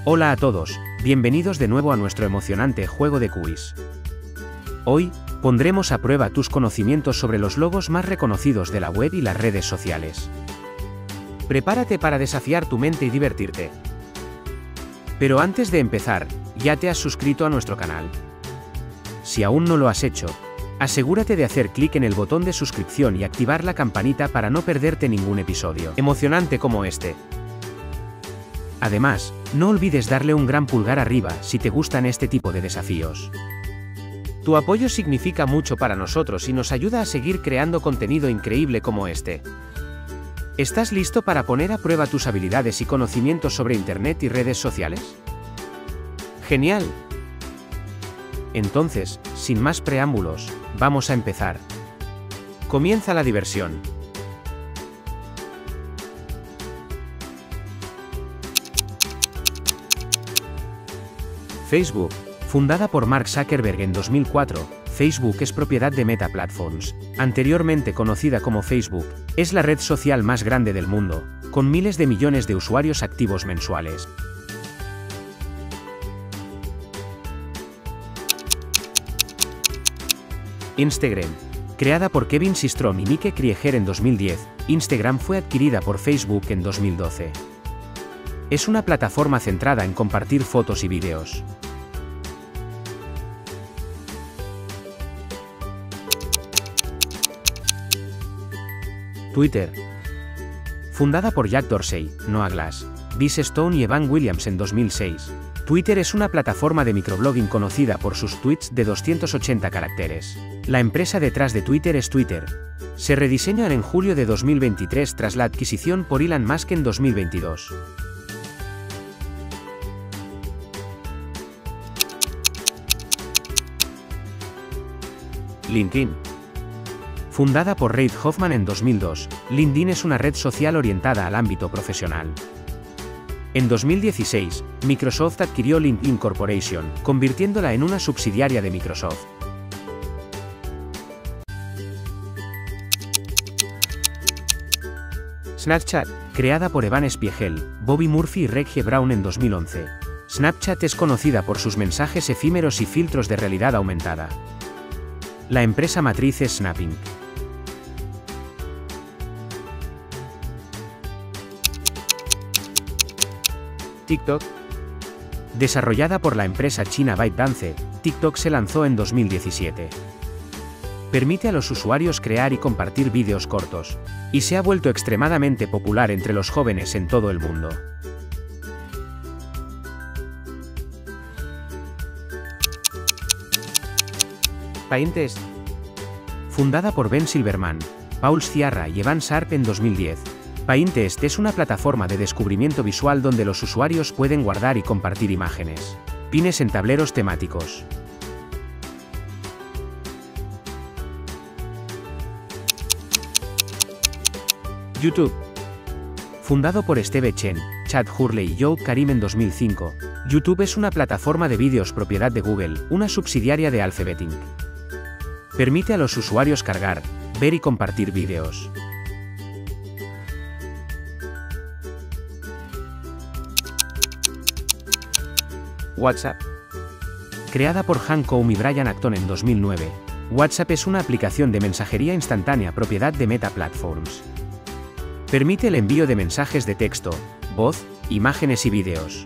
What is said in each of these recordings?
Hola a todos, bienvenidos de nuevo a nuestro emocionante juego de quiz. Hoy, pondremos a prueba tus conocimientos sobre los logos más reconocidos de la web y las redes sociales. Prepárate para desafiar tu mente y divertirte. Pero antes de empezar, ¿ya te has suscrito a nuestro canal? Si aún no lo has hecho, asegúrate de hacer clic en el botón de suscripción y activar la campanita para no perderte ningún episodio emocionante como este. Además, no olvides darle un gran pulgar arriba si te gustan este tipo de desafíos. Tu apoyo significa mucho para nosotros y nos ayuda a seguir creando contenido increíble como este. ¿Estás listo para poner a prueba tus habilidades y conocimientos sobre Internet y redes sociales? ¡Genial! Entonces, sin más preámbulos, vamos a empezar. Comienza la diversión. Facebook. Fundada por Mark Zuckerberg en 2004, Facebook es propiedad de Meta Platforms, anteriormente conocida como Facebook. Es la red social más grande del mundo, con miles de millones de usuarios activos mensuales. Instagram. Creada por Kevin Systrom y Mike Krieger en 2010, Instagram fue adquirida por Facebook en 2012. Es una plataforma centrada en compartir fotos y vídeos. Twitter. Fundada por Jack Dorsey, Noah Glass, Biz Stone y Evan Williams en 2006, Twitter es una plataforma de microblogging conocida por sus tweets de 280 caracteres. La empresa detrás de Twitter es Twitter. Se rediseñan en julio de 2023 tras la adquisición por Elon Musk en 2022. LinkedIn. Fundada por Reid Hoffman en 2002, LinkedIn es una red social orientada al ámbito profesional. En 2016, Microsoft adquirió LinkedIn Corporation, convirtiéndola en una subsidiaria de Microsoft. Snapchat. Creada por Evan Spiegel, Bobby Murphy y Reggie Brown en 2011. Snapchat es conocida por sus mensajes efímeros y filtros de realidad aumentada. La empresa matriz es Snap Inc. TikTok. Desarrollada por la empresa china ByteDance, TikTok se lanzó en 2017. Permite a los usuarios crear y compartir vídeos cortos, y se ha vuelto extremadamente popular entre los jóvenes en todo el mundo. Pinterest. Fundada por Ben Silverman, Paul Sciarra y Evan Sharp en 2010, Pinterest es una plataforma de descubrimiento visual donde los usuarios pueden guardar y compartir imágenes, pines en tableros temáticos. YouTube. Fundado por Steve Chen, Chad Hurley y Joe Karim en 2005, YouTube es una plataforma de vídeos propiedad de Google, una subsidiaria de Alphabet Inc. Permite a los usuarios cargar, ver y compartir vídeos. WhatsApp. Creada por Hank Koum y Brian Acton en 2009, WhatsApp es una aplicación de mensajería instantánea propiedad de Meta Platforms. Permite el envío de mensajes de texto, voz, imágenes y vídeos.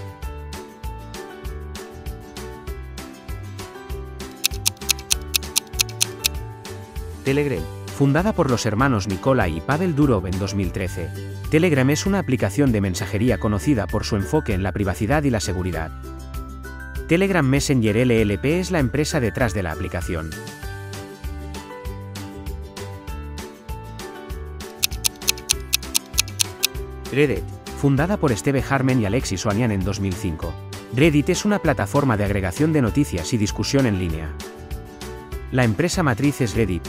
Telegram. Fundada por los hermanos Nikolai y Pavel Durov en 2013, Telegram es una aplicación de mensajería conocida por su enfoque en la privacidad y la seguridad. Telegram Messenger LLP es la empresa detrás de la aplicación. Reddit. Fundada por Steve Harmon y Alexis Ohanian en 2005, Reddit es una plataforma de agregación de noticias y discusión en línea. La empresa matriz es Reddit.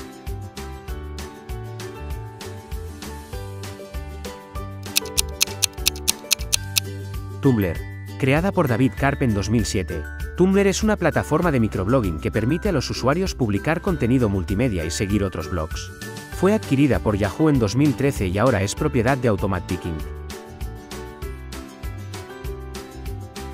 Tumblr. Creada por David Karp en 2007, Tumblr es una plataforma de microblogging que permite a los usuarios publicar contenido multimedia y seguir otros blogs. Fue adquirida por Yahoo en 2013 y ahora es propiedad de Automatic Inc.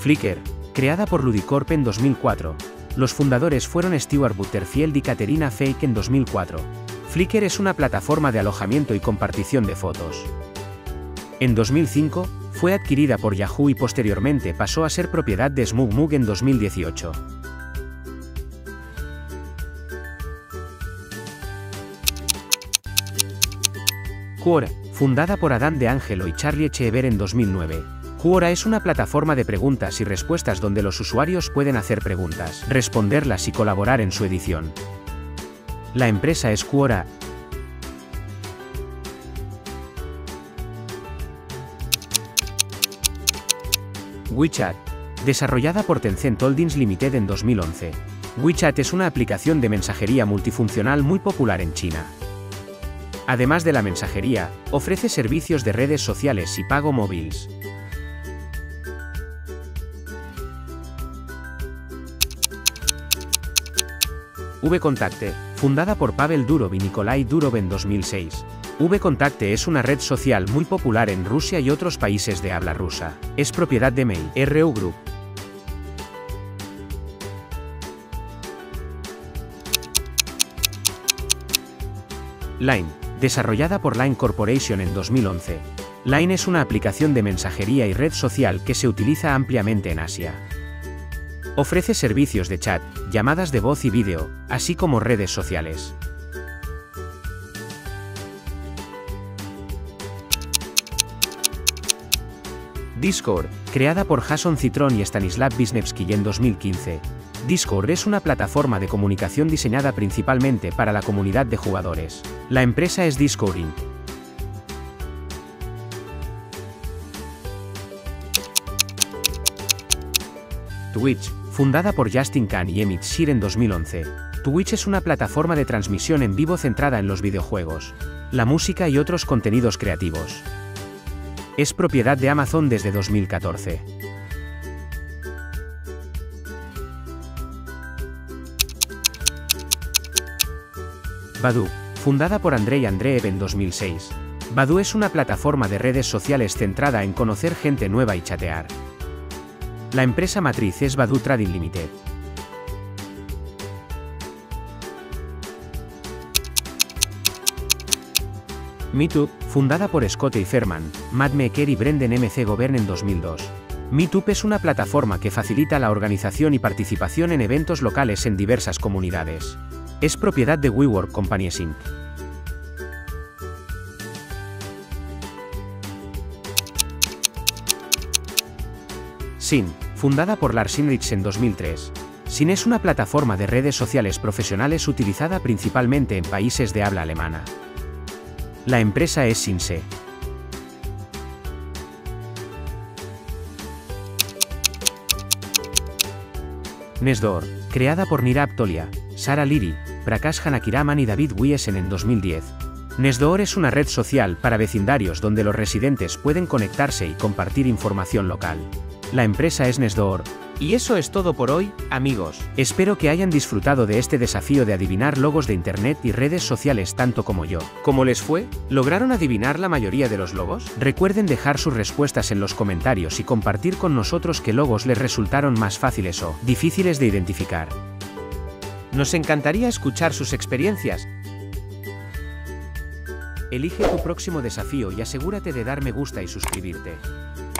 Flickr, creada por Ludicorp en 2004. Los fundadores fueron Stuart Butterfield y Katerina Fake en 2004. Flickr es una plataforma de alojamiento y compartición de fotos. En 2005, fue adquirida por Yahoo y posteriormente pasó a ser propiedad de SmugMug en 2018. Quora, fundada por Adán De Angelo y Charlie Echever en 2009. Quora es una plataforma de preguntas y respuestas donde los usuarios pueden hacer preguntas, responderlas y colaborar en su edición. La empresa es Quora. WeChat, desarrollada por Tencent Holdings Limited en 2011. WeChat es una aplicación de mensajería multifuncional muy popular en China. Además de la mensajería, ofrece servicios de redes sociales y pago móviles. VKontakte, fundada por Pavel Durov y Nikolai Durov en 2006. VKontakte es una red social muy popular en Rusia y otros países de habla rusa. Es propiedad de Mail.ru Group. Line, desarrollada por Line Corporation en 2011. Line es una aplicación de mensajería y red social que se utiliza ampliamente en Asia. Ofrece servicios de chat, llamadas de voz y vídeo, así como redes sociales. Discord, creada por Jason Citron y Stanislav Wisniewski en 2015. Discord es una plataforma de comunicación diseñada principalmente para la comunidad de jugadores. La empresa es Discord Inc. Twitch, fundada por Justin Kan y Emmett Shear en 2011. Twitch es una plataforma de transmisión en vivo centrada en los videojuegos, la música y otros contenidos creativos. Es propiedad de Amazon desde 2014. Badoo, fundada por Andrei Andreev en 2006. Badoo es una plataforma de redes sociales centrada en conocer gente nueva y chatear. La empresa matriz es Badoo Trading Limited. Meetup, fundada por Scott Ferman, Matt Meeker y Brendan MC Govern en 2002. Meetup es una plataforma que facilita la organización y participación en eventos locales en diversas comunidades. Es propiedad de WeWork Companies Inc. Sin, fundada por Lars Ulrich en 2003. Sin es una plataforma de redes sociales profesionales utilizada principalmente en países de habla alemana. La empresa es Sinse. Nextdoor, creada por Nirav Tolia, Sara Liri, Prakash Hanakiraman y David Wiesen en 2010. Nextdoor es una red social para vecindarios donde los residentes pueden conectarse y compartir información local. La empresa es Nextdoor. Y eso es todo por hoy, amigos. Espero que hayan disfrutado de este desafío de adivinar logos de internet y redes sociales tanto como yo. ¿Cómo les fue? ¿Lograron adivinar la mayoría de los logos? Recuerden dejar sus respuestas en los comentarios y compartir con nosotros qué logos les resultaron más fáciles o difíciles de identificar. Nos encantaría escuchar sus experiencias. Elige tu próximo desafío y asegúrate de dar me gusta y suscribirte.